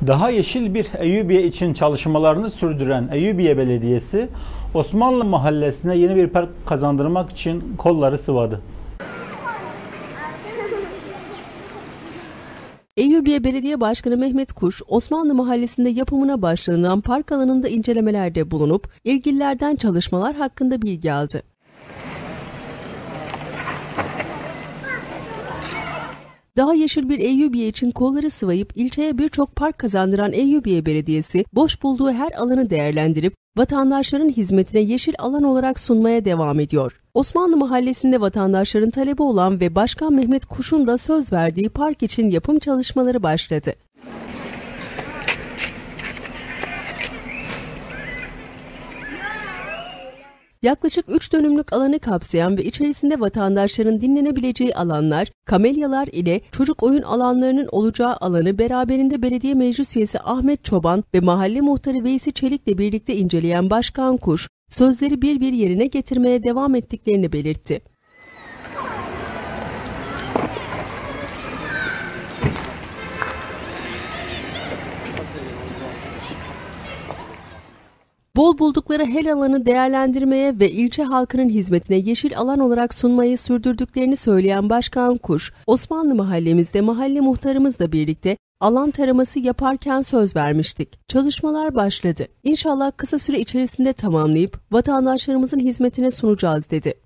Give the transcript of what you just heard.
Daha yeşil bir Eyyubiye için çalışmalarını sürdüren Eyyubiye Belediyesi, Osmanlı Mahallesi'ne yeni bir park kazandırmak için kolları sıvadı. Eyyubiye Belediye Başkanı Mehmet Kuş, Osmanlı Mahallesi'nde yapımına başlanılan park alanında incelemelerde bulunup ilgililerden çalışmalar hakkında bilgi aldı. Daha yeşil bir Eyyubiye için kolları sıvayıp ilçeye birçok park kazandıran Eyyubiye Belediyesi, boş bulduğu her alanı değerlendirip vatandaşların hizmetine yeşil alan olarak sunmaya devam ediyor. Osmanlı Mahallesi'nde vatandaşların talebi olan ve Başkan Mehmet Kuş'un da söz verdiği park için yapım çalışmaları başladı. Yaklaşık 3 dönümlük alanı kapsayan ve içerisinde vatandaşların dinlenebileceği alanlar, kamelyalar ile çocuk oyun alanlarının olacağı alanı beraberinde belediye meclis üyesi Ahmet Çoban ve mahalle muhtarı Veysi Çelik'le birlikte inceleyen Başkan Kuş, sözleri bir bir yerine getirmeye devam ettiklerini belirtti. Bol buldukları her alanı değerlendirmeye ve ilçe halkının hizmetine yeşil alan olarak sunmayı sürdürdüklerini söyleyen Başkan Kuş, Osmanlı mahallemizde mahalle muhtarımızla birlikte alan taraması yaparken söz vermiştik. Çalışmalar başladı. İnşallah kısa süre içerisinde tamamlayıp vatandaşlarımızın hizmetine sunacağız dedi.